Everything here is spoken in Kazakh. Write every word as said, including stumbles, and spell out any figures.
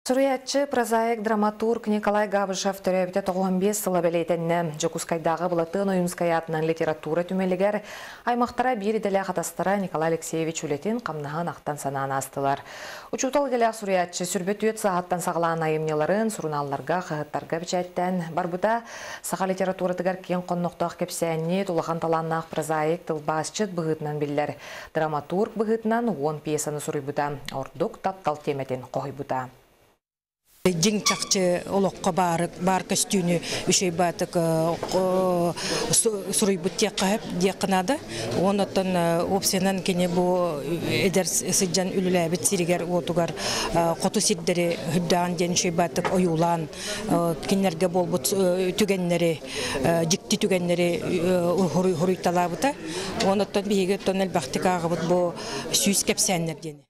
Суриятчы прозаик драматург Николай Габышев төрөбүтө тогон беш сыла белейтенне Жокускайдагы Булатын Уюмскаятынан литература түмелигер аймактара бири деле катастыра Николай Алексеевич Улетин камнаһын актан санааны астылар. Учутал деле суриятчы сүрбөтүөт сааттан сагалаан айымняларын суруналларга кыһыттарга бичеттен барбыта сага литература тыгар кен конноктоох кепсәнни тулахан таланнаах прозаик тылбаасчыт быгытынан биллер. Драматург быгытынан он пьесаны суруйбута, ордук таптал теметин койбута. Дин чакчы олоққа бар бар костюмі үшей батык суруйбут теккап декнада онотон опсенан кене бу эдер сыджан үлүләбит сиригер отугар коту сиддери хүддан ден үшей батык оюлан кинерге болбут түгеннери жикти түгеннери хуруйталабыта онотон биге тонел бактикагы бу сүйс кепсәннер дени